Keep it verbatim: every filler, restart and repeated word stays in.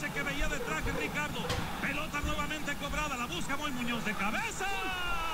pase que veía detrás de Ricardo. Pelota nuevamente cobrada. La busca Moy Muñoz de cabeza.